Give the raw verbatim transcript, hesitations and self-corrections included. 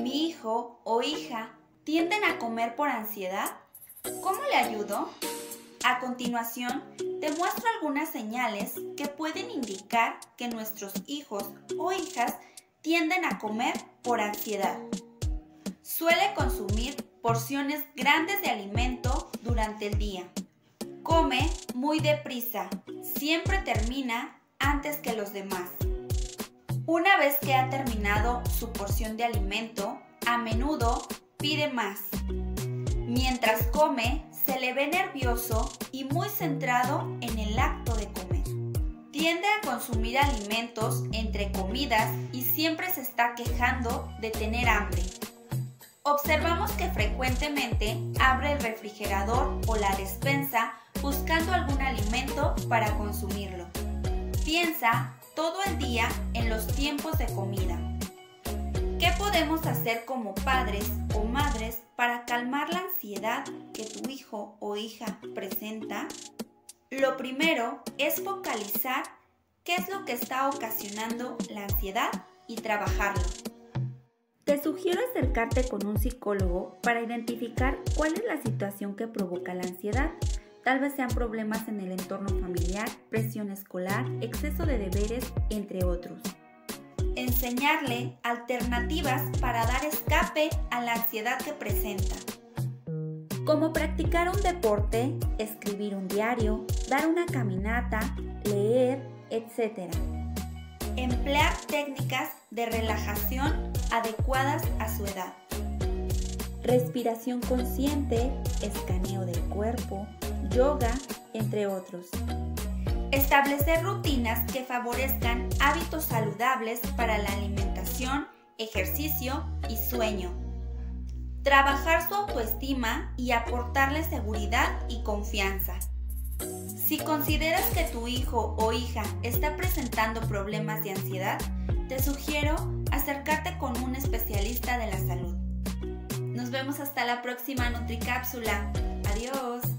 Mi hijo o hija tienden a comer por ansiedad. ¿Cómo le ayudo? A continuación, te muestro algunas señales que pueden indicar que nuestros hijos o hijas tienden a comer por ansiedad. Suele consumir porciones grandes de alimento durante el día. Come muy deprisa, siempre termina antes que los demás. Una vez que ha terminado su porción de alimento, a menudo pide más. Mientras come, se le ve nervioso y muy centrado en el acto de comer. Tiende a consumir alimentos entre comidas y siempre se está quejando de tener hambre. Observamos que frecuentemente abre el refrigerador o la despensa buscando algún alimento para consumirlo. Piensa todo el día en los tiempos de comida. ¿Qué podemos hacer como padres o madres para calmar la ansiedad que tu hijo o hija presenta? Lo primero es focalizar qué es lo que está ocasionando la ansiedad y trabajarlo. Te sugiero acercarte con un psicólogo para identificar cuál es la situación que provoca la ansiedad. Tal vez sean problemas en el entorno familiar, presión escolar, exceso de deberes, entre otros. Enseñarle alternativas para dar escape a la ansiedad que presenta, como practicar un deporte, escribir un diario, dar una caminata, leer, etcétera. Emplear técnicas de relajación adecuadas a su edad. Respiración consciente, escaneo del cuerpo, yoga, entre otros. Establecer rutinas que favorezcan hábitos saludables para la alimentación, ejercicio y sueño. Trabajar su autoestima y aportarle seguridad y confianza. Si consideras que tu hijo o hija está presentando problemas de ansiedad, te sugiero acercarte con un especialista de la salud. Nos vemos hasta la próxima NutriCápsula. Adiós.